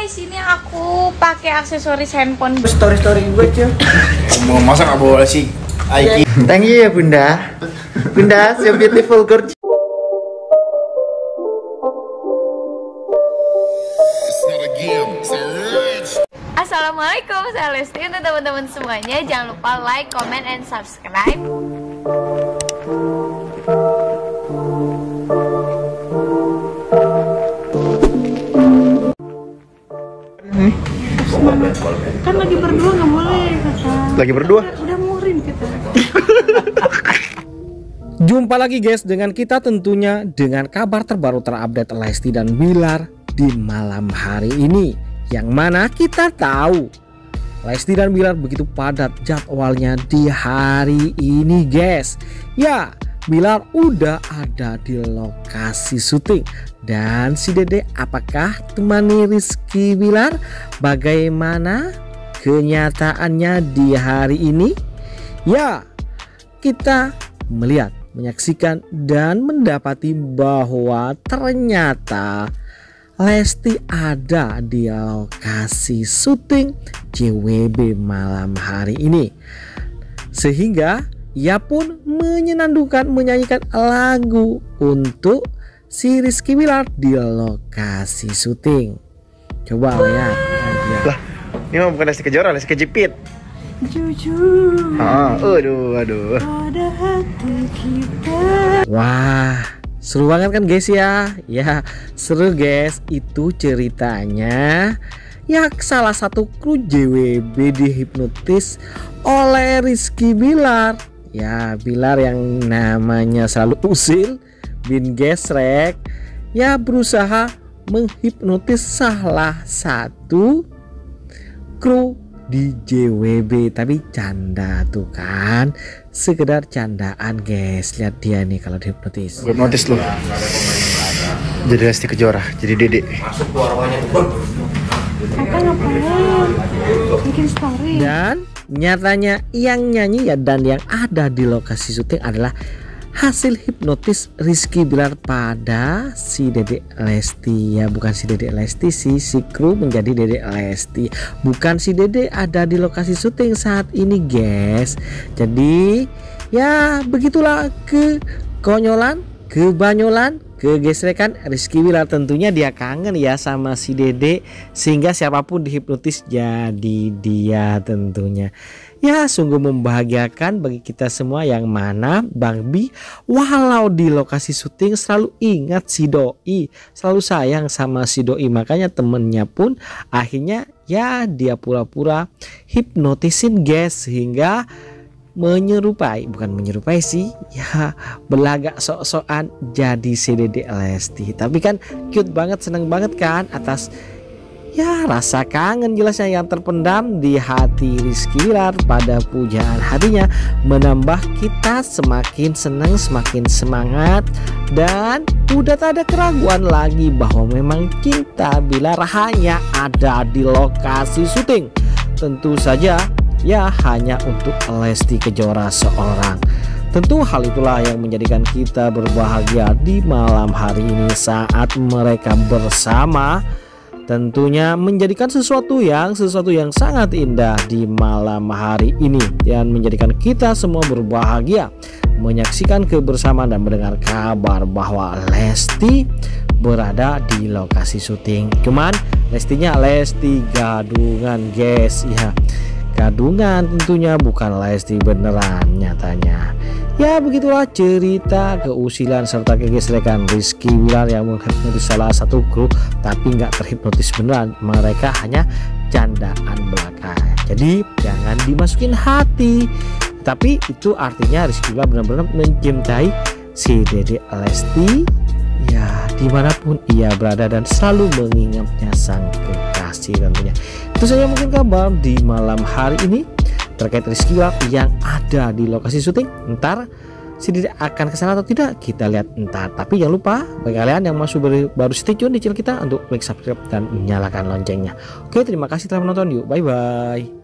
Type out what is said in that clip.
guys, ini aku pakai aksesoris handphone. Story gue cuy. Mau masa nggak boleh sih? Aiki. Thank you ya Bunda. Bunda, so beautiful girl. Assalamualaikum, saya Lesti. Untuk teman-teman semuanya, jangan lupa like, comment, and subscribe. Kan lagi berdua nggak boleh kata. Lagi berdua? Udah murim kita. Jumpa lagi guys dengan kita tentunya dengan kabar terbaru terupdate Lesti dan Bilar di malam hari ini. Yang mana kita tahu Lesti dan Bilar begitu padat jadwalnya di hari ini guys. Ya, Bilar udah ada di lokasi syuting. Dan si Dede apakah temani Rizky Bilar? Bagaimana kenyataannya di hari ini? Ya, kita melihat, menyaksikan dan mendapati bahwa ternyata Lesti ada di lokasi syuting JWB malam hari ini. Sehingga ia pun menyenandungkan, menyanyikan lagu untuk si Rizky Bilar di lokasi syuting. Coba lihat. Lah, ini mah bukan Lesti Kejora, Lesti Kejepit. Jujur. Aduh. Pada hati kita. Wah, seru banget kan guys ya. Ya, seru guys. Itu ceritanya ya salah satu kru JWB dihipnotis oleh Rizky Bilar. Ya, Bilar yang namanya selalu usil bin gesrek, ya berusaha menghipnotis salah satu kru di JWB. Tapi canda tuh kan, sekedar candaan guys. Lihat dia nih kalau dihipnotis. Gue notice lu. Jadi Lesti Kejora, jadi Dede. Apa ngapain? Bikin story. Dan nyatanya yang nyanyi ya dan yang ada di lokasi syuting adalah hasil hipnotis Rizky Bilar pada si Dede Lesti. Ya bukan si Dede Lesti sih, si kru menjadi Dede Lesti. Bukan si Dede ada di lokasi syuting saat ini guys. Jadi ya begitulah kekonyolan, kebanyolan, kegesrekan Rizky Bilar. Tentunya dia kangen ya sama si Dede, sehingga siapapun dihipnotis jadi dia tentunya. Ya sungguh membahagiakan bagi kita semua, yang mana Bang Bi walau di lokasi syuting selalu ingat si Doi, selalu sayang sama si Doi. Makanya temennya pun akhirnya ya dia pura-pura hipnotisin guys, sehingga bukan menyerupai sih, ya berlagak sok-sokan jadi si Dede Lesti. Tapi kan cute banget, seneng banget kan atas ya rasa kangen jelasnya yang terpendam di hati Rizky Bilar pada pujaan hatinya, menambah kita semakin senang, semakin semangat, dan udah tak ada keraguan lagi bahwa memang cinta Bilar hanya ada di lokasi syuting. Tentu saja ya hanya untuk Lesti Kejora seorang. Tentu hal itulah yang menjadikan kita berbahagia di malam hari ini saat mereka bersama. Tentunya menjadikan sesuatu yang sangat indah di malam hari ini, dan menjadikan kita semua berbahagia menyaksikan kebersamaan dan mendengar kabar bahwa Lesti berada di lokasi syuting. Cuman Lestinya Lesti gadungan guys, ya gadungan tentunya, bukan Lesti beneran nyatanya. Ya begitulah cerita keusilan serta kegesrekan Rizky Bilar yang menghipnotis salah satu kru, tapi nggak terhipnotis beneran, mereka hanya candaan belaka. Jadi jangan dimasukin hati. Tapi itu artinya Rizky Bilar benar-benar mencintai si Dede Lesti ya dimanapun ia berada, dan selalu mengingatnya sang kekasih tentunya. Itu saja mungkin kabar di malam hari ini terkait Rizky Bilar yang ada di lokasi syuting. Ntar si Dede akan kesana atau tidak kita lihat ntar. Tapi jangan lupa bagi kalian yang masih baru stay tune di channel kita untuk klik subscribe dan nyalakan loncengnya. Oke, terima kasih telah menonton. Yuk, bye bye.